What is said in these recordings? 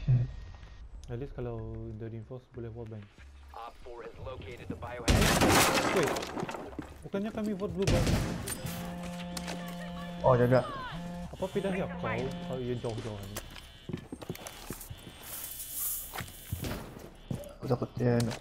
At least kalau the reinforce boleh wallbang. Op 4 has located the biohazard. Wait, bukannya kami vote blue bang? Oh jaga. Apa pilihannya kau? Oh iya jauh-jauh ni. Aku takut dia ni.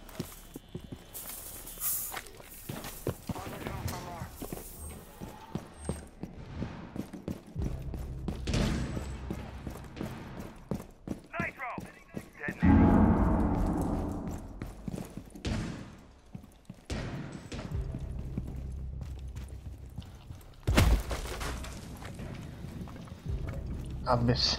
Habis.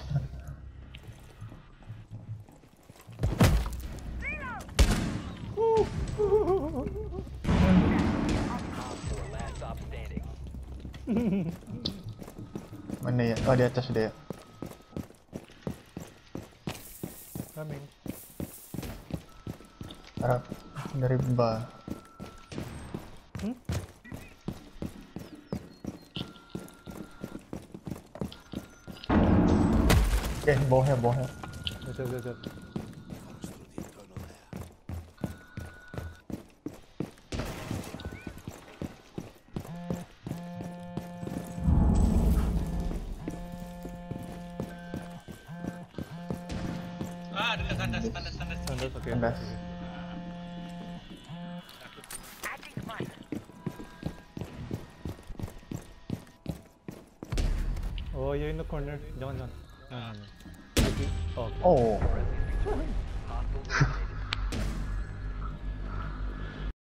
Last stop standing. Mana ya? Oh di atas sudah ya. Coming. Harap dari bar. Bawahnya. Jap. Dekat tandas. Tandas, okey. Tandas. Oh, you're in the corner. Jangan. Oh. Oh.